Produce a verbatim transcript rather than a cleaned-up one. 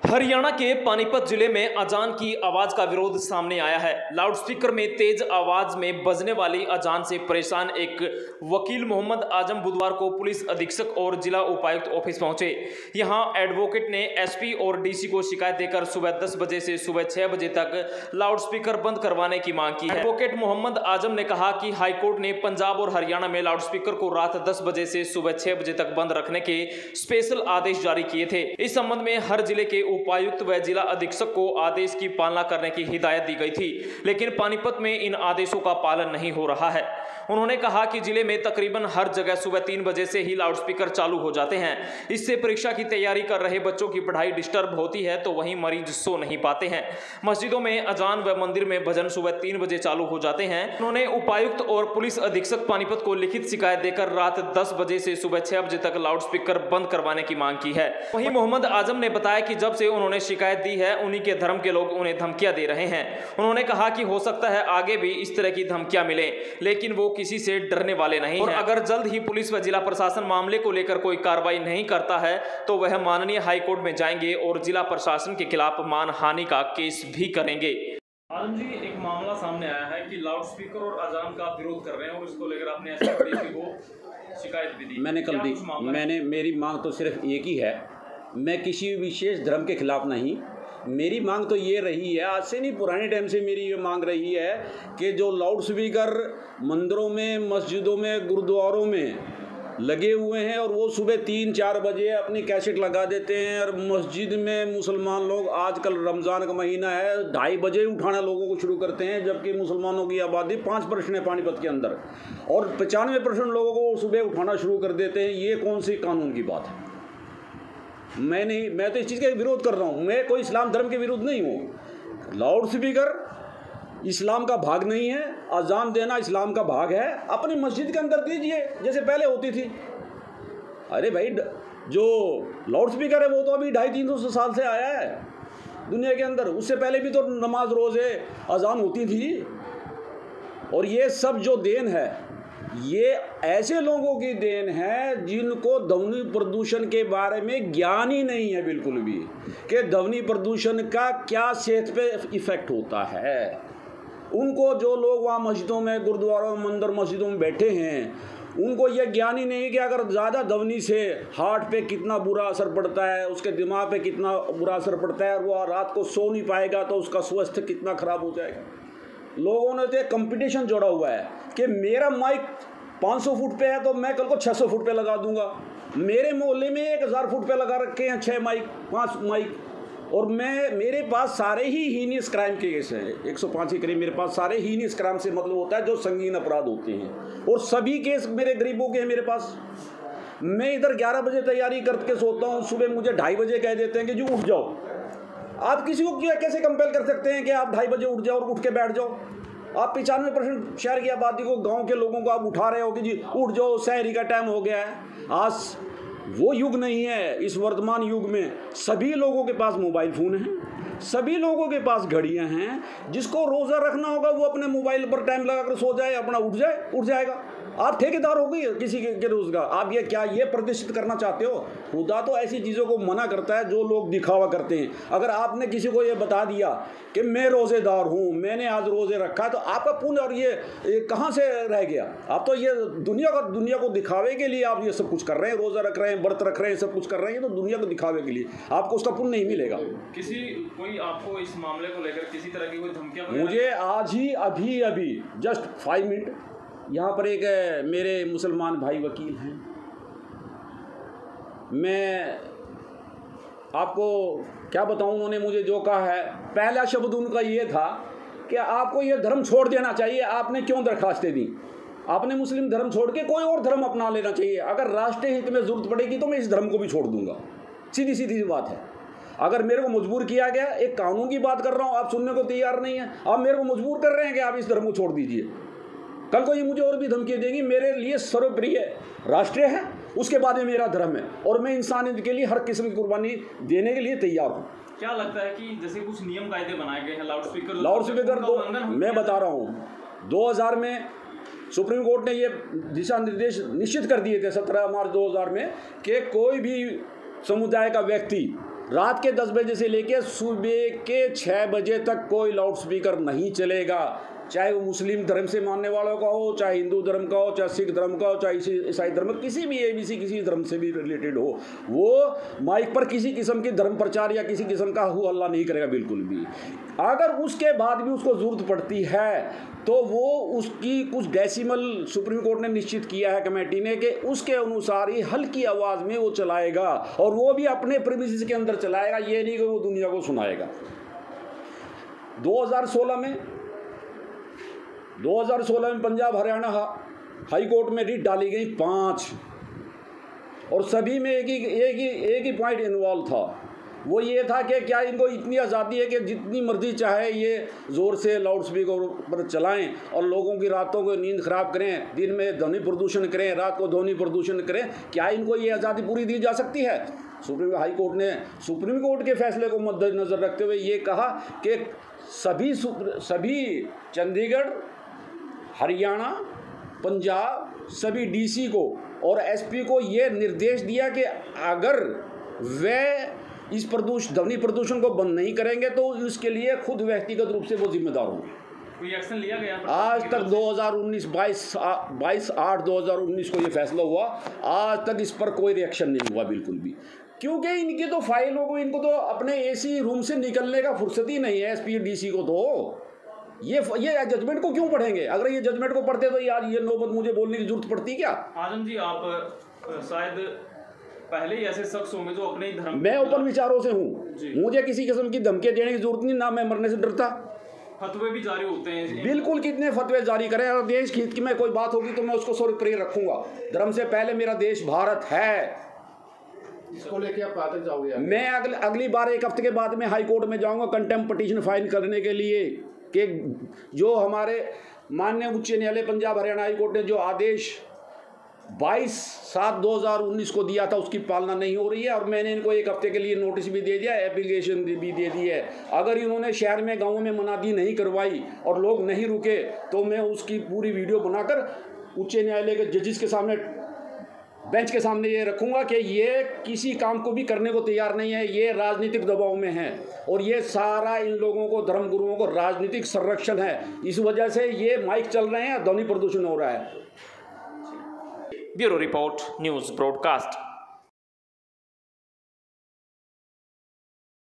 हरियाणा के पानीपत जिले में अजान की आवाज का विरोध सामने आया है। लाउडस्पीकर में तेज आवाज में बजने वाली अजान से परेशान एक वकील मोहम्मद आजम बुधवार को पुलिस अधीक्षक और जिला उपायुक्त ऑफिस पहुंचे। यहां एडवोकेट ने एसपी और डीसी को शिकायत देकर सुबह दस बजे से सुबह छह बजे तक लाउडस्पीकर बंद करवाने की मांग की है। एडवोकेट मोहम्मद आजम ने कहा कि हाईकोर्ट ने पंजाब और हरियाणा में लाउडस्पीकर को रात दस बजे से सुबह छह बजे तक बंद रखने के स्पेशल आदेश जारी किए थे। इस संबंध में हर जिले के उपायुक्त व जिला अधीक्षक को आदेश की पालना करने की हिदायत दी गई थी, लेकिन पानीपत में इन आदेशों का पालन नहीं हो रहा है। उन्होंने कहा कि जिले में तकरीबन हर जगह सुबह तीन बजे से ही लाउडस्पीकर चालू हो जाते हैं। इससे परीक्षा की तैयारी कर रहे बच्चों की पढ़ाई डिस्टर्ब होती है, तो वहीं मरीज सो नहीं पाते हैं। मस्जिदों में अजान व मंदिर में भजन सुबह तीन बजे चालू हो जाते हैं। उन्होंने उपायुक्त और पुलिस अधीक्षक पानीपत को लिखित शिकायत देकर रात दस बजे से सुबह छह बजे तक लाउडस्पीकर बंद करवाने की मांग की है। वहीं मोहम्मद आजम ने बताया कि जब से उन्होंने शिकायत दी है, उन्हीं के धर्म के लोग उन्हें धमकियां दे रहे हैं। उन्होंने कहा कि हो सकता है आगे भी इस तरह की धमकियां मिले, लेकिन वो किसी से डरने वाले नहीं हैं। अगर जल्द ही पुलिस व जिला प्रशासन मामले को लेकर कोई कार्रवाई नहीं करता है तो वह माननीय हाईकोर्ट में जाएंगे और जिला प्रशासन के खिलाफ मानहानि का केस भी करेंगे। आजम जी, एक मामला सामने आया है कि लाउडस्पीकर और अजान का विरोध कर रहे हैं और इसको लेकर आपने एसपी को शिकायत भी दी। मैंने कल दी। मैंने मेरी मांग तो सिर्फ एक ही है, मैं किसी विशेष धर्म के खिलाफ नहीं। मेरी मांग तो ये रही है, आज से नहीं पुराने टाइम से मेरी ये मांग रही है कि जो लाउड स्पीकर मंदिरों में, मस्जिदों में, गुरुद्वारों में लगे हुए हैं और वो सुबह तीन चार बजे अपनी कैसेट लगा देते हैं। और मस्जिद में मुसलमान लोग, आजकल रमज़ान का महीना है, ढाई बजे उठाना लोगों को शुरू करते हैं, जबकि मुसलमानों की आबादी पाँच परसेंट है पानीपत के अंदर, और पचानवे परसेंट लोगों को सुबह उठाना शुरू कर देते हैं। ये कौन सी कानून की बात है? मैं नहीं, मैं तो इस चीज़ का विरोध कर रहा हूँ। मैं कोई इस्लाम धर्म के विरुद्ध नहीं हूँ। लाउड स्पीकर इस्लाम का भाग नहीं है, अजान देना इस्लाम का भाग है। अपनी मस्जिद के अंदर दीजिए जैसे पहले होती थी। अरे भाई, जो लाउड स्पीकर है वो तो अभी ढाई तीन सौ साल से आया है दुनिया के अंदर। उससे पहले भी तो नमाज रोज़े अजान होती थी। और ये सब जो देन है, ये ऐसे लोगों की देन है जिनको ध्वनि प्रदूषण के बारे में ज्ञान ही नहीं है बिल्कुल भी, कि ध्वनि प्रदूषण का क्या सेहत पे इफ़ेक्ट होता है। उनको, जो लोग वहाँ मस्जिदों में, गुरुद्वारों में, मंदिर मस्जिदों में बैठे हैं, उनको ये ज्ञान ही नहीं कि अगर ज़्यादा ध्वनि से हार्ट पे कितना बुरा असर पड़ता है, उसके दिमाग पे कितना बुरा असर पड़ता है, और वो रात को सो नहीं पाएगा तो उसका स्वास्थ्य कितना ख़राब हो जाएगा। लोगों ने तो एक कंपटीशन जोड़ा हुआ है कि मेरा माइक पाँच सौ फुट पे है तो मैं कल को छह सौ फुट पे लगा दूंगा। मेरे मोहल्ले में एक हज़ार फुट पे लगा रखे हैं छः माइक, पाँच माइक, और मैं, मेरे पास सारे ही हीनियस क्राइम के केस हैं। एक सौ पाँच के करीब मेरे पास सारे हीनियस क्राइम से मतलब होता है जो संगीन अपराध होते हैं, और सभी केस मेरे गरीबों के हैं मेरे पास। मैं इधर ग्यारह बजे तैयारी करके सोता हूँ, सुबह मुझे ढाई बजे कह देते हैं कि जी उठ जाओ। आप किसी को कैसे कंपेल कर सकते हैं कि आप ढाई बजे उठ जाओ और उठ के बैठ जाओ? आप पचानवे परसेंट शहर की आबादी को, गांव के लोगों को आप उठा रहे हो कि जी उठ जाओ, सहरी का टाइम हो गया है। आज वो युग नहीं है। इस वर्तमान युग में सभी लोगों के पास मोबाइल फ़ोन है, सभी लोगों के पास घड़ियां हैं। जिसको रोज़ा रखना होगा वो अपने मोबाइल पर टाइम लगाकर सो जाए, अपना उठ जाए, उठ जाएगा। आप ठेकेदार हो गई किसी के, के रोज़गार। आप ये क्या ये प्रतिष्ठित करना चाहते हो? खुदा तो ऐसी चीज़ों को मना करता है जो लोग दिखावा करते हैं। अगर आपने किसी को ये बता दिया कि मैं रोज़ेदार हूँ, मैंने आज रोज़े रखा, तो आपका पुण्य और ये, ये कहाँ से रह गया? आप तो ये दुनिया का दुनिया को दिखावे के लिए आप ये सब कुछ कर रहे हैं, रोज़ा रख रहे हैं, व्रत रख रहे हैं, सब कुछ कर रहे हैं, तो दुनिया को दिखावे के लिए आपको उसका पुण्य नहीं मिलेगा। किसी कोई आपको इस मामले को लेकर किसी तरह की कोई धमकियाँ? मुझे आज ही अभी अभी जस्ट फाइव मिनट यहाँ पर एक मेरे मुसलमान भाई वकील हैं, मैं आपको क्या बताऊँ उन्होंने मुझे जो कहा है। पहला शब्द उनका ये था कि आपको ये धर्म छोड़ देना चाहिए। आपने क्यों दरखास्तें दी? आपने मुस्लिम धर्म छोड़ के कोई और धर्म अपना लेना चाहिए। अगर राष्ट्रीय हित में ज़रूरत पड़ेगी तो मैं इस धर्म को भी छोड़ दूंगा। सीधी सीधी बात है। अगर मेरे को मजबूर किया गया, एक कानून की बात कर रहा हूँ, आप सुनने को तैयार नहीं है, आप मेरे को मजबूर कर रहे हैं कि आप इस धर्म को छोड़ दीजिए। कल को ये मुझे और भी धमकी देंगी। मेरे लिए सर्वप्रिय राष्ट्रीय है, उसके बाद में मेरा धर्म है, और मैं इंसानियत के लिए हर किस्म की कुर्बानी देने के लिए तैयार हूँ। क्या लगता है कि जैसे कुछ नियम कायदे बनाए गए हैं लाउड स्पीकर लाउड स्पीकर तो मैं बता रहा हूँ, दो हज़ार में सुप्रीम कोर्ट ने ये दिशा निर्देश निश्चित कर दिए थे सत्रह मार्च दो हज़ार में कि कोई भी समुदाय का व्यक्ति रात के दस बजे से लेकर सुबह के छः बजे तक कोई लाउड स्पीकर नहीं चलेगा, चाहे वो मुस्लिम धर्म से मानने वालों का हो, चाहे हिंदू धर्म का हो, चाहे सिख धर्म का हो, चाहे ईसाई धर्म, किसी भी एबीसी किसी धर्म से भी रिलेटेड हो, वो माइक पर किसी किस्म की धर्म प्रचार या किसी किस्म का हु हल्ला नहीं करेगा बिल्कुल भी। अगर उसके बाद भी उसको ज़रूरत पड़ती है तो वो उसकी कुछ डेसिमल सुप्रीम कोर्ट ने निश्चित किया है कमेटी ने कि उसके अनुसार ही हल्की आवाज़ में वो चलाएगा, और वो भी अपने प्रीमिसेस के अंदर चलाएगा, ये नहीं कि वो दुनिया को सुनाएगा। दो हज़ार सोलह में दो हज़ार सोलह में पंजाब हरियाणा हाई कोर्ट में रिट डाली गई पाँच, और सभी में एक ही एक ही एक ही पॉइंट इन्वॉल्व था। वो ये था कि क्या इनको इतनी आज़ादी है कि जितनी मर्जी चाहे ये ज़ोर से लाउड स्पीकर पर चलाएं और लोगों की रातों को नींद ख़राब करें, दिन में ध्वनि प्रदूषण करें, रात को ध्वनि प्रदूषण करें, क्या इनको ये आज़ादी पूरी दी जा सकती है? सुप्रीम हाई कोर्ट ने सुप्रीम कोर्ट के फैसले को मद्देनज़र रखते हुए ये कहा कि सभी सभी चंडीगढ़, हरियाणा, पंजाब, सभी डीसी को और एसपी को ये निर्देश दिया कि अगर वे इस प्रदूषण ध्वनि प्रदूषण को बंद नहीं करेंगे तो इसके लिए खुद व्यक्तिगत रूप से वो जिम्मेदार होंगे। कोई एक्शन लिया गया? आज तक दो हज़ार उन्नीस बाईस बाईस आठ दो हज़ार उन्नीस को ये फैसला हुआ, आज तक इस पर कोई रिएक्शन नहीं हुआ बिल्कुल भी, क्योंकि इनकी तो फाइलों को, इनको तो अपने एसी रूम से निकलने का फुर्सत ही नहीं है एसपी डीसी को। तो ये ये जजमेंट को क्यों पढ़ेंगे? अगर ये जजमेंट को पढ़ते तो यार ये नौबत मुझे बोलने की जरूरत पड़ती क्या? आजम जी, आप शायद पहले ही ऐसे शख्स होंगे जो अपने धर्म, मैं ओपन विचारों से हूँ, मुझे किसी किस्म की धमकी देने की जरूरत नहीं, ना मैं मरने से डरता। फतवे भी जारी होते हैं, बिल्कुल, कितने फतवे जारी करें, अगर देश हित की मैं कोई बात होगी तो मैं उसको सर्वप्रिय रखूंगा। धर्म से पहले मेरा देश भारत है। इसको लेके आप कहाँ तक जाओगे? मैं अगले अगली बार एक हफ्ते के बाद में हाई कोर्ट में जाऊंगा कंटेम्प्ट पिटीशन फाइल करने के लिए कि जो हमारे माननीय उच्च न्यायालय पंजाब हरियाणा हाई कोर्ट ने जो आदेश बाईस सात दो हज़ार उन्नीस को दिया था उसकी पालना नहीं हो रही है, और मैंने इनको एक हफ्ते के लिए नोटिस भी दे दिया, एप्लीकेशन भी दे दी है। अगर इन्होंने शहर में गाँव में मनादी नहीं करवाई और लोग नहीं रुके तो मैं उसकी पूरी वीडियो बनाकर उच्च न्यायालय के जजेस के सामने, बेंच के सामने ये रखूंगा कि ये किसी काम को भी करने को तैयार नहीं है, ये राजनीतिक दबाव में है, और ये सारा इन लोगों को, धर्म गुरुओं को राजनीतिक संरक्षण है। इस वजह से ये माइक चल रहे हैं, ध्वनि प्रदूषण हो रहा है। Bureau report, news broadcast.